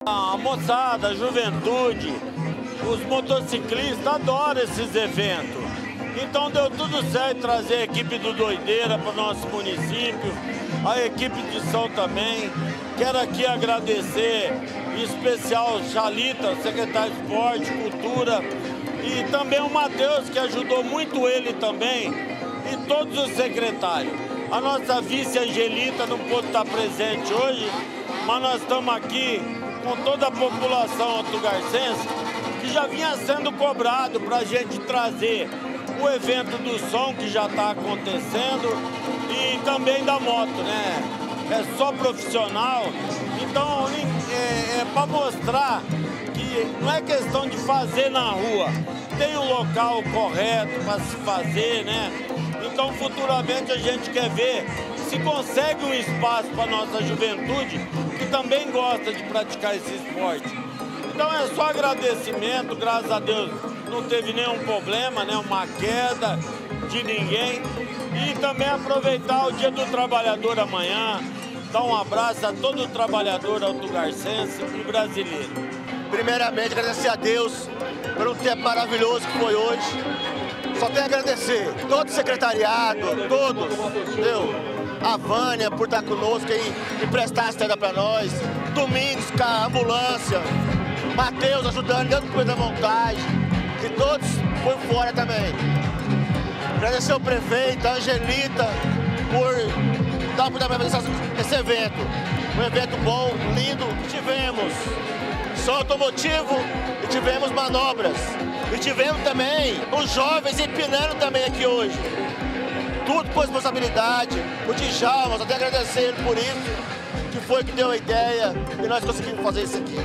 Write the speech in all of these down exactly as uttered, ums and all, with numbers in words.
A moçada, a juventude, os motociclistas adoram esses eventos. Então deu tudo certo trazer a equipe do Doideira para o nosso município, a equipe de São também. Quero aqui agradecer, em especial o Chalita, o secretário de Esporte, Cultura, e também o Matheus, que ajudou muito ele também, e todos os secretários. A nossa vice Angelita não pôde estar presente hoje, mas nós estamos aqui com toda a população altogarcense, que já vinha sendo cobrado para a gente trazer o evento do som, que já está acontecendo, e também da moto, né? É só profissional, então é, é para mostrar que não é questão de fazer na rua, tem um local correto para se fazer, né? Então futuramente a gente quer ver se consegue um espaço para a nossa juventude, que também gosta de praticar esse esporte. Então é só agradecimento, graças a Deus não teve nenhum problema, né? Uma queda de ninguém. E também aproveitar o Dia do Trabalhador amanhã, dar um abraço a todo o trabalhador altogarcense e brasileiro. Primeiramente, agradecer a Deus pelo tempo maravilhoso que foi hoje. Só tenho a agradecer todo o secretariado, todos, entendeu? A Vânia por estar conosco e emprestar a estrada para nós. Domingos com a ambulância. Matheus ajudando dentro do da montagem. E todos por fora também. Agradecer ao prefeito, a Angelita, por dar para fazer esse evento. Um evento bom, lindo. Tivemos som automotivo e tivemos manobras. E tivemos também os jovens empinando também aqui hoje. Tudo com responsabilidade. O Djalma, só tenho a agradecer ele por isso, que foi que deu a ideia e nós conseguimos fazer isso aqui.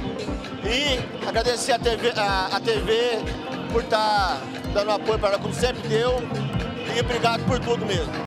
E agradecer a T V, a, a T V por estar dando apoio para ela, como sempre deu. E obrigado por tudo mesmo.